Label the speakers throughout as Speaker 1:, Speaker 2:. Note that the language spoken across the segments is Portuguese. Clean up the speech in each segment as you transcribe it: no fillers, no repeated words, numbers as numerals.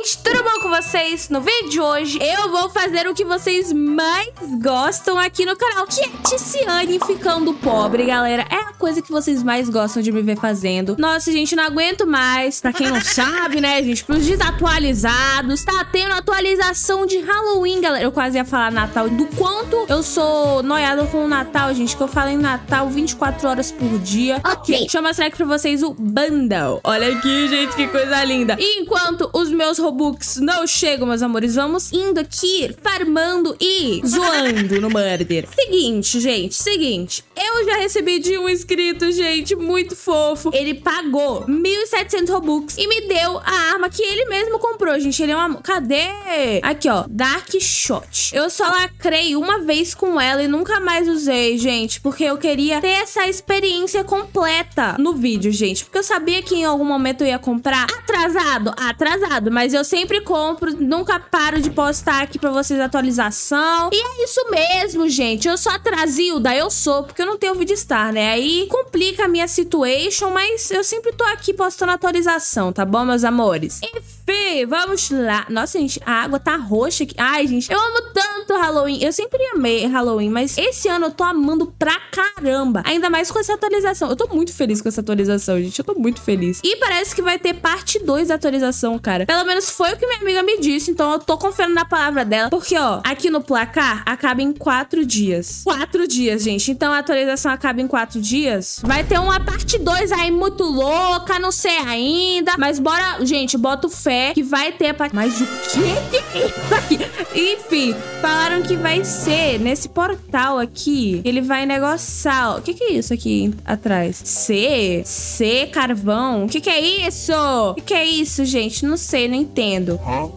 Speaker 1: gente, tudo bom com vocês? No vídeo de hoje, eu vou fazer o que vocês mais gostam aqui no canal, que é Tiziane ficando pobre, galera. É a coisa que vocês mais gostam de me ver fazendo. Nossa, gente, não aguento mais. Pra quem não sabe, né, gente, pros desatualizados, tá tendo atualização de Halloween, galera. Eu quase ia falar Natal, do quanto eu sou noiada com o Natal, gente, que eu falo em Natal 24 horas por dia. Ok, deixa eu mostrar aqui pra vocês o bundle. Olha aqui, gente, que coisa linda. E enquanto os meus Robux não chegam, meus amores, vamos indo aqui, farmando e zoando no Murder. Seguinte, gente, seguinte. Eu já recebi de um inscrito, gente, muito fofo. Ele pagou 1.700 Robux e me deu a arma que ele mesmo comprou, gente. Ele é uma... Cadê? Aqui, ó. Dark Shot. Eu só lacrei uma vez com ela e nunca mais usei, gente, porque eu queria ter essa experiência completa no vídeo, gente. Porque eu sabia que em algum momento eu ia comprar atrasado. Atrasado. Mas eu sempre compro, nunca paro de postar aqui pra vocês a atualização. E é isso mesmo, gente. Eu sou atrasilda, eu sou, porque eu não tenho vídeo star, né? Aí complica a minha situation, mas eu sempre tô aqui postando atualização, tá bom, meus amores? Enfim, vamos lá. Nossa, gente, a água tá roxa aqui. Ai, gente, eu amo tanto Halloween. Eu sempre amei Halloween, mas esse ano eu tô amando pra caramba. Ainda mais com essa atualização. Eu tô muito feliz com essa atualização, gente. Eu tô muito feliz. E parece que vai ter parte 2 da atualização, cara. Pelo menos foi o que minha amiga me disse, então eu tô confiando na palavra dela. Porque, ó, aqui no placar acaba em 4 dias. 4 dias, gente. Então a atualização acaba em 4 dias. Vai ter uma parte 2 aí muito louca, não sei ainda. Mas bora, gente, boto fé que vai ter a parte... Mas o que é isso aqui? Enfim, falaram que vai ser nesse portal aqui. Ele vai negociar, ó. O que é isso aqui atrás? C, carvão. O que é isso? O que é isso, gente? Não sei, não entendo.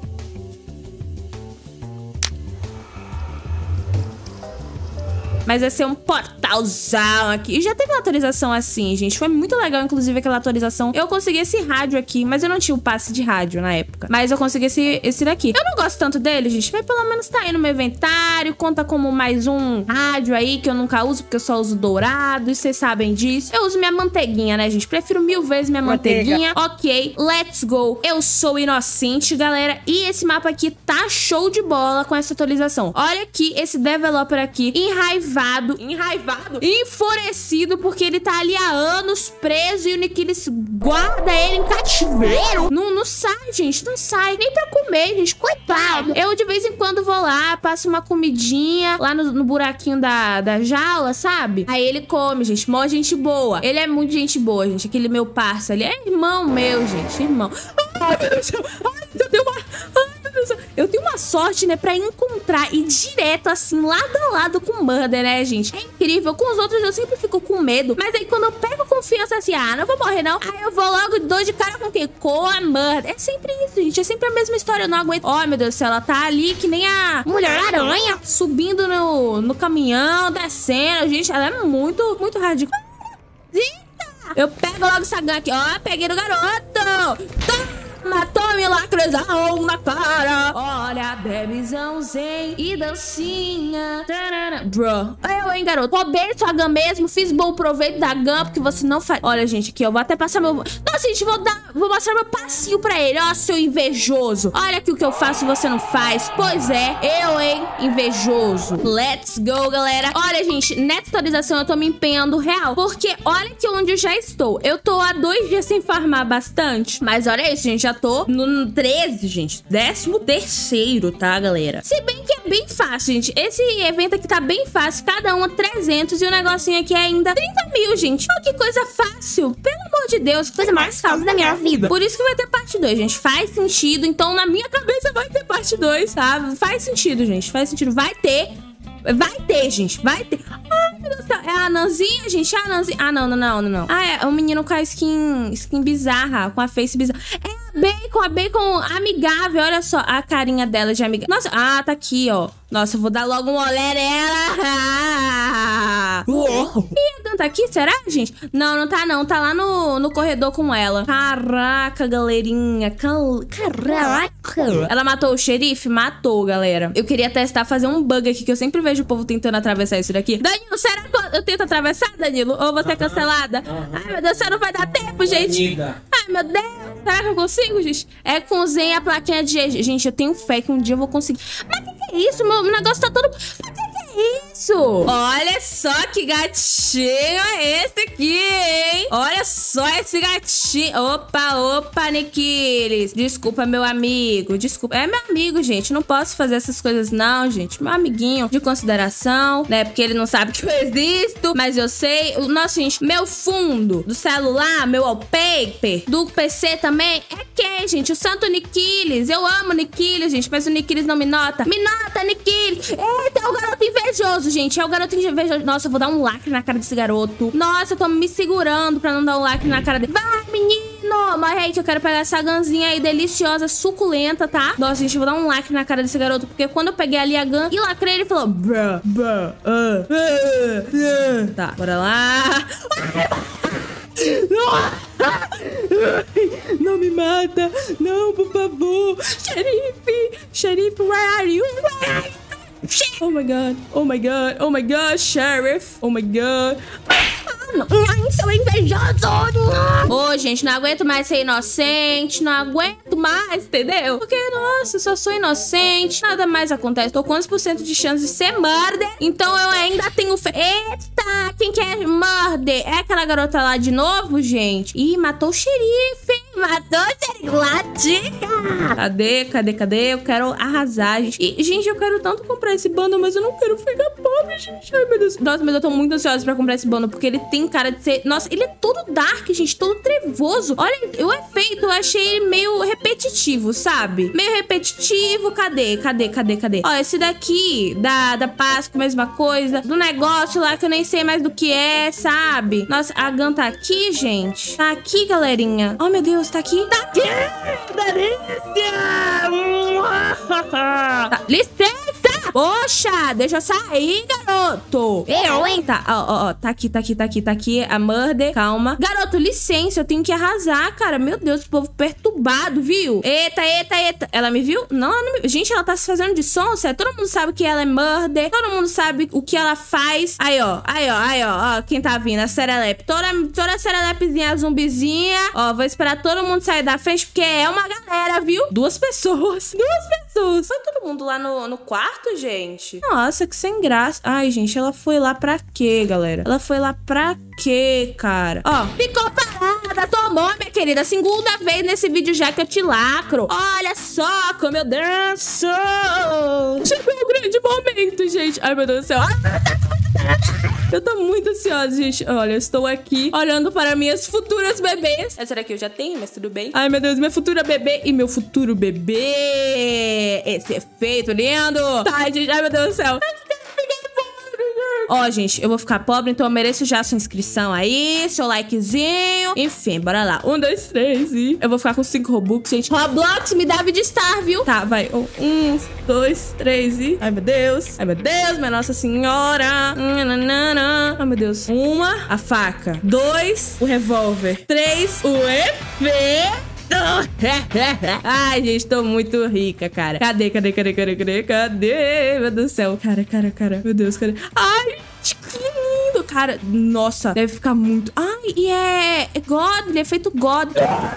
Speaker 1: Mas vai ser um portalzão aqui. E já teve uma atualização assim, gente. Foi muito legal, inclusive, aquela atualização. Eu consegui esse rádio aqui, mas eu não tinha o passe de rádio na época. Mas eu consegui esse daqui. Eu não gosto tanto dele, gente, mas pelo menos tá aí no meu inventário. Conta como mais um rádio aí que eu nunca uso, porque eu só uso dourado. E vocês sabem disso. Eu uso minha manteiguinha, né, gente? Prefiro 1000 vezes minha manteiguinha. Ok, let's go. Eu sou inocente, galera. E esse mapa aqui tá show de bola com essa atualização. Olha aqui, esse developer aqui, enraivado, enfurecido, porque ele tá ali há anos preso e o Nikilis guarda ele em cativeiro. Não sai, gente, não sai. Nem pra comer, gente, coitado. Eu de vez em quando vou lá, passo uma comidinha lá no buraquinho da jaula, sabe? Aí ele come, gente, mó gente boa. Ele é muito gente boa, gente, aquele meu parça ali. É irmão meu, gente, irmão. Ai, meu Deus, eu tenho uma sorte, né, pra encontrar e direto, assim, lado a lado com o Murder, né, gente? É incrível. Com os outros eu sempre fico com medo. Mas aí quando eu pego confiança, assim, não vou morrer, não. Aí eu vou logo e dou de cara com quem? Com a Murder. É sempre isso, gente. É sempre a mesma história. Eu não aguento. Ó, meu Deus do céu, ela tá ali que nem a Mulher-Aranha, subindo no caminhão, descendo. Gente, ela é muito hardcore. Eu pego logo essa gun aqui. Ó, peguei no garoto. Tome lacrezão na cara. Olha, bebezão, zen e dancinha. Bro, hein, garoto? Roubei sua gun mesmo. Fiz bom proveito da gun, porque você não faz. Olha, gente, aqui, eu vou até passar meu... Nossa, gente, vou mostrar meu passinho pra ele. Ó, seu invejoso. Olha aqui o que eu faço e você não faz. Pois é, eu, hein, invejoso. Let's go, galera. Olha, gente, nessa atualização eu tô me empenhando real, porque olha aqui onde eu já estou. Eu tô há 2 dias sem farmar bastante, mas olha isso, gente, já tô no 13, gente. 13º, tá, galera? Se bem que é bem fácil, gente. Esse evento aqui tá bem fácil. Cada um 300 e o negocinho aqui é ainda 30 mil, gente. Oh, que coisa fácil. Pelo amor de Deus, coisa mais fácil da minha vida. Por isso que vai ter parte 2, gente. Faz sentido. Então, na minha cabeça vai ter parte 2, tá? Faz sentido, gente. Faz sentido. Vai ter, gente. Vai ter. Ai, meu Deus do céu. É a anãzinha, gente. É a anãzinha. Ah, não. Ah, é um menino com a skin bizarra. Com a face bizarra. É a Bacon amigável. Olha só a carinha dela de amiga. Nossa, tá aqui, ó. Nossa, eu vou dar logo um olé nela. E a Dan tá aqui, será, gente? Não tá não. Tá lá no corredor com ela. Caraca, galerinha. Caraca. Ela matou o xerife? Matou, galera. Eu queria testar, fazer um bug aqui, que eu sempre vejo o povo tentando atravessar isso daqui. Danilo, será que eu tento atravessar, Danilo? Ou você é cancelada? Ai, meu Deus, você não vai dar tempo, gente. Ai, meu Deus. Será que eu consigo, gente? É com Z e a plaquinha de G. Gente, eu tenho fé que um dia eu vou conseguir. Mas que é isso? Meu negócio tá todo... Isso! Olha só que gatinho é esse aqui, hein? Olha só esse gatinho. Opa, Niquilis. Desculpa, meu amigo. Desculpa. É meu amigo, gente. Não posso fazer essas coisas, não, gente. Meu amiguinho de consideração, né? Porque ele não sabe que eu existo. Mas eu sei. Nossa, gente, meu fundo do celular, meu wallpaper, do PC também, é quem, gente? O santo Niquilis. Eu amo Niquilis, gente. Mas o Niquilis não me nota. Me nota, Niquilis. Eita, é o garoto invejoso, gente. É o garoto invejoso. Nossa, eu vou dar um lacre na cara desse garoto. Nossa, eu tô me segurando pra não dar um lacre na cara dele. Vai, menino! Morre aí que eu quero pegar essa ganzinha aí deliciosa, suculenta, tá? Nossa, gente, eu vou dar um lacre na cara desse garoto. Porque quando eu peguei ali a gan e lacrei, ele falou... Tá, bora lá. Não me mata. Não, por favor. Xerife, where are you? Oh my god, oh my god, oh my god, Sheriff, oh my god. Ai, seu invejoso! Ô, gente, não aguento mais ser inocente, não aguento mais, entendeu? Porque, nossa, eu só sou inocente, nada mais acontece. Tô com quantos por cento de chance de ser murder, então eu ainda tenho fé. Eita, quem que é murder? É aquela garota lá de novo, gente? Ih, matou o xerife. Matou o xerife, Latica! Cadê? Eu quero arrasar, gente. E, gente, eu quero tanto comprar esse bundle, mas eu não quero ficar pobre, gente. Ai, meu Deus. Nossa, mas eu tô muito ansiosa pra comprar esse bundle, porque ele tem cara de ser... Nossa, ele é todo dark, gente, todo trevoso. Olha, o efeito, eu achei ele meio repetitivo, sabe? Meio repetitivo. Cadê? Ó, esse daqui, da Páscoa, mesma coisa. Do negócio lá que eu nem sei mais do que é, sabe? Nossa, a Gun tá aqui, gente. Tá aqui, galerinha. Oh, meu Deus, tá aqui. Tá aqui! Delícia! Tá, licença! Poxa, deixa eu sair, garoto. Eu, hein? Tá, ó, tá aqui a murder. Calma. Garoto, licença, eu tenho que arrasar, cara. Meu Deus, esse povo perturbado, viu? Eita. Ela me viu? Não, ela não me viu. Gente, ela tá se fazendo de sonsa. Todo mundo sabe que ela é murder. Todo mundo sabe o que ela faz. Aí, ó, quem tá vindo? A Serelepe. Toda Serelepezinha, zumbizinha. Ó, vou esperar todo mundo sair da frente, porque é uma galera, viu? Duas pessoas. Foi todo mundo lá no quarto, gente? Nossa, que sem graça. Ai, gente, ela foi lá pra quê, galera? Ela foi lá pra quê, cara? Ó, ficou parada, tomou, minha querida. Segunda vez nesse vídeo já que eu te lacro. Olha só como eu danço. Chegou o grande momento, gente. Ai, meu Deus do céu. Eu tô muito ansiosa, gente. Olha, eu estou aqui olhando para minhas futuras bebês. Essa daqui eu já tenho, mas tudo bem. Ai, meu Deus, minha futura bebê e meu futuro bebê. Esse efeito lindo. Tá, gente. Ai, meu Deus do céu. Ó, gente, eu vou ficar pobre, então eu mereço já sua inscrição aí, seu likezinho. Enfim, bora lá. 1, 2, 3 e... Eu vou ficar com 5 Robux, gente. Roblox, me dá vida star, viu? Tá, vai. 1, 2, 3 e... Ai, meu Deus. Ai, meu Deus, minha Nossa Senhora. Ai, meu Deus. 1, a faca. 2, o revólver. 3, o EP. Ai, gente, tô muito rica, cara. Cadê? Meu Deus do céu. Cara. Meu Deus, cadê? Ai, que lindo, cara. Nossa, deve ficar muito... Ai, e é God, ele é feito God.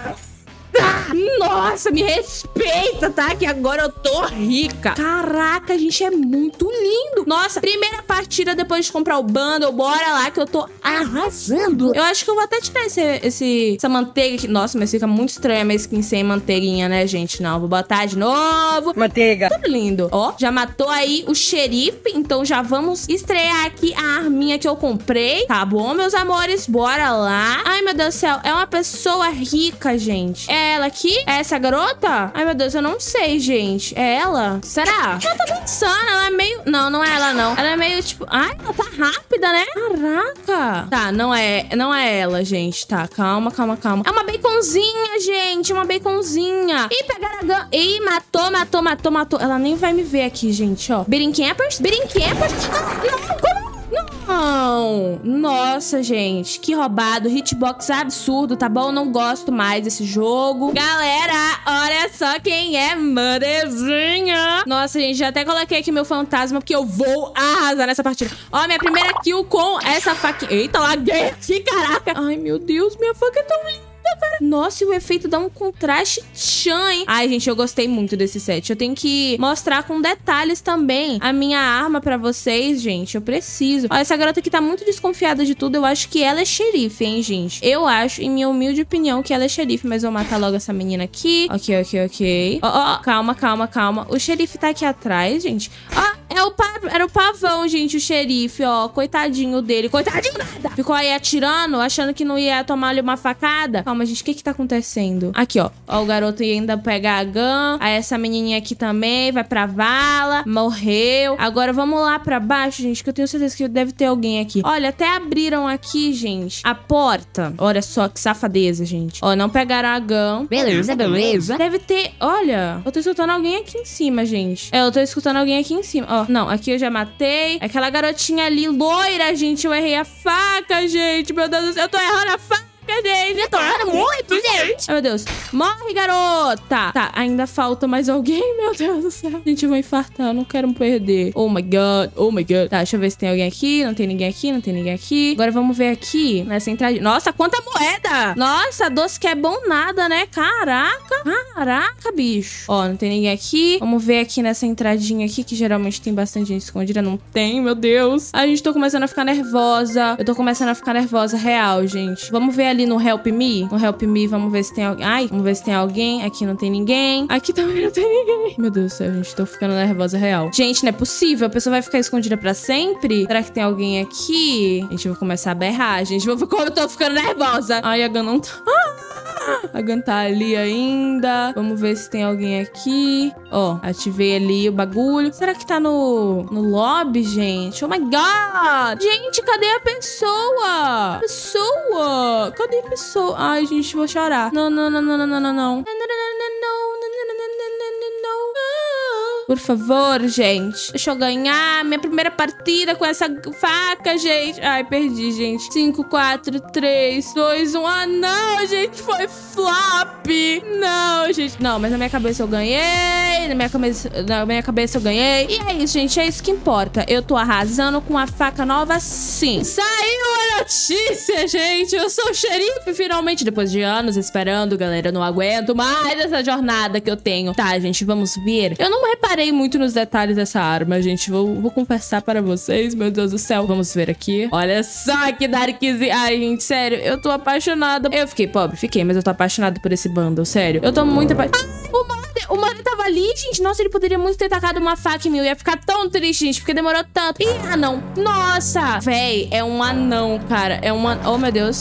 Speaker 1: Nossa, me respeita, tá? Que agora eu tô rica. Caraca, gente, é muito lindo. Nossa, primeira partida depois de comprar o bundle. Bora lá que eu tô arrasando. Eu acho que eu vou até tirar essa manteiga aqui. Nossa, mas fica muito estranha minha skin sem manteiguinha, né, gente? Não, vou botar de novo. Manteiga. Tudo lindo. Ó, já matou aí o xerife. Então já vamos estrear aqui a arminha que eu comprei. Tá bom, meus amores? Bora lá. Ai, meu Deus do céu. É uma pessoa rica, gente. É ela aqui? É essa garota? Ai, meu Deus, eu não sei, gente. É ela? Será? Ela tá dançando, ela é meio... Não é ela, não. Ela é meio, tipo... Ai, ela tá rápida, né? Caraca. Tá, não é ela, gente. Tá, calma. É uma baconzinha, gente. Uma baconzinha. Ih, pegaram a gun. Ih, matou. Ela nem vai me ver aqui, gente, ó. Brincampers. Ah, não, como? Não! Nossa, gente, que roubado. Hitbox absurdo, tá bom? Não gosto mais desse jogo. Galera, olha só quem é motherzinha. Nossa, gente, já até coloquei aqui meu fantasma, porque eu vou arrasar nessa partida. Ó, minha primeira kill com essa faquinha. Eita, laguei aqui, caraca. Ai, meu Deus, minha faca é tão linda, cara. Nossa, e o efeito dá um contraste tchan, hein? Ai, gente, eu gostei muito desse set. Eu tenho que mostrar com detalhes também a minha arma pra vocês, gente. Eu preciso. Ó, essa garota aqui tá muito desconfiada de tudo. Eu acho que ela é xerife, hein, gente? Eu acho, em minha humilde opinião, que ela é xerife. Mas eu vou matar logo essa menina aqui. Ok. Ó, calma. O xerife tá aqui atrás, gente. Ó, era o pavão, gente, o xerife, ó. Coitadinho dele. Coitadinho nada! Ficou aí atirando, achando que não ia tomar ali uma facada. Calma, gente, o que tá acontecendo? Aqui, ó. Ó, o garoto ia ainda pegar a gun. Aí essa menininha aqui também vai pra vala. Morreu. Agora vamos lá pra baixo, gente, que eu tenho certeza que deve ter alguém aqui. Olha, até abriram aqui, gente, a porta. Olha só que safadeza, gente. Ó, não pegaram a gun.
Speaker 2: Beleza.
Speaker 1: Deve ter... Olha, eu tô escutando alguém aqui em cima, gente. Eu tô escutando alguém aqui em cima. Ó, não, aqui eu já matei. Aquela garotinha ali, loira, gente. Eu errei a faca, gente. Meu Deus do céu, eu tô errando a faca, gente.
Speaker 2: Eu tô errando muito, gente.
Speaker 1: Ai, meu Deus. Morre, garota. Tá, ainda falta mais alguém, meu Deus do céu. Gente, eu vou infartar, eu não quero me perder. Oh my god. Tá, deixa eu ver se tem alguém aqui. Não tem ninguém aqui. Agora vamos ver aqui nessa entrada. Nossa, quanta moeda. Nossa, doce que é bom nada, né? Caraca, bicho. Ó, não tem ninguém aqui. Vamos ver aqui nessa entradinha aqui, que geralmente tem bastante gente escondida. Não tem, meu Deus. A gente tô começando a ficar nervosa. Eu tô começando a ficar nervosa real, gente. Vamos ver ali no Help Me. No Help Me, vamos ver se tem alguém. Ai, vamos ver se tem alguém. Aqui não tem ninguém. Aqui também não tem ninguém. Meu Deus do céu, gente. Tô ficando nervosa real. Gente, não é possível. A pessoa vai ficar escondida pra sempre? Será que tem alguém aqui? Gente, eu vou começar a berrar, gente. Como eu tô ficando nervosa. Ai, a Gun não tá... A Gun tá ali ainda. Vamos ver se tem alguém aqui. Ó, ativei ali o bagulho. Será que tá no lobby, gente? Oh my god! Gente, cadê a pessoa? Cadê a pessoa? Ai, gente, vou chorar. Não. Por favor, gente. Deixa eu ganhar minha primeira partida com essa faca, gente. Ai, perdi, gente. 5, 4, 3, 2, 1. Ah, não, gente. Foi flop. Não, gente. Não, mas na minha cabeça eu ganhei. Na minha cabeça eu ganhei. E é isso, gente. É isso que importa. Eu tô arrasando com a faca nova, sim. Saiu a notícia, gente. Eu sou o xerife, finalmente. Depois de anos esperando, galera. Eu não aguento mais essa jornada que eu tenho. Tá, gente, vamos ver. Eu não reparei muito nos detalhes dessa arma, gente. Vou confessar para vocês, meu Deus do céu. Vamos ver aqui. Olha só que darkzinho. Ai, gente, sério, eu tô apaixonada. Eu fiquei pobre, mas eu tô apaixonada por esse bundle, sério. Eu tô muito apaixonada. O Mother tava ali, gente. Nossa, ele poderia muito ter tacado uma faca em mim. Eu ia ficar tão triste, gente, porque demorou tanto. Ih, anão. Nossa. Véi, é um anão, cara. É um anão. Oh, meu Deus.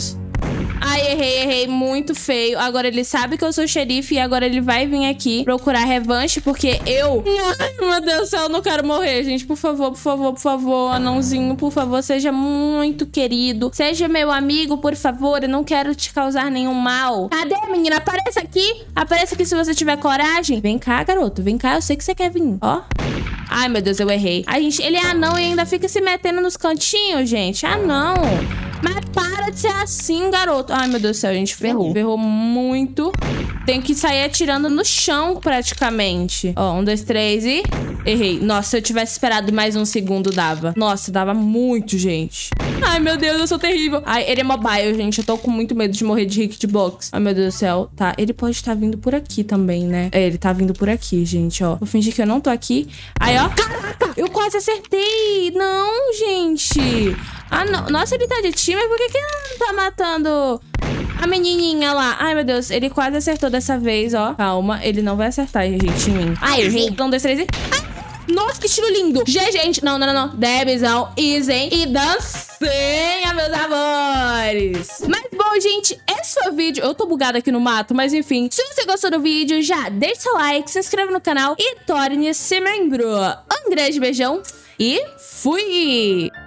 Speaker 1: Ai, errei muito feio. Agora ele sabe que eu sou xerife e agora ele vai vir aqui procurar revanche porque eu... Ai, meu Deus do céu, eu não quero morrer, gente. Por favor, anãozinho, por favor, seja muito querido. Seja meu amigo, por favor. Eu não quero te causar nenhum mal. Cadê, menina? Apareça aqui. Apareça aqui se você tiver coragem. Vem cá, garoto. Vem cá, eu sei que você quer vir. Ó. Ai, meu Deus, eu errei. Ai, gente, ele é anão e ainda fica se metendo nos cantinhos, gente. Ah, não. Mas para de ser assim, garoto. Ai, meu Deus do céu, gente. Ferrou muito. Tenho que sair atirando no chão, praticamente. Ó, 1, 2, 3 e... Errei. Nossa, se eu tivesse esperado mais um segundo, dava. Nossa, dava muito, gente. Ai, meu Deus, eu sou terrível. Ai, ele é mobile, gente. Eu tô com muito medo de morrer de hitbox. Ai, meu Deus do céu. Tá, ele pode estar vindo por aqui também, né? É, ele tá vindo por aqui, gente, ó. Vou fingir que eu não tô aqui. Aí, ó. Caraca! Eu quase acertei. Não, gente. Ah, não. Nossa, ele tá de time. Por que ele não tá matando a menininha lá? Ai, meu Deus. Ele quase acertou dessa vez, ó. Calma. Ele não vai acertar, gente, em mim.
Speaker 2: Ai, errei.
Speaker 1: 1, 2, 3 e... Nossa, que estilo lindo. Gente. Não. Debizão, easy e dancinha, meus amores. Mas bom, gente, esse foi o vídeo. Eu tô bugada aqui no mato, mas enfim. Se você gostou do vídeo, já deixa seu like, se inscreva no canal e torne-se membro. Um grande beijão e fui!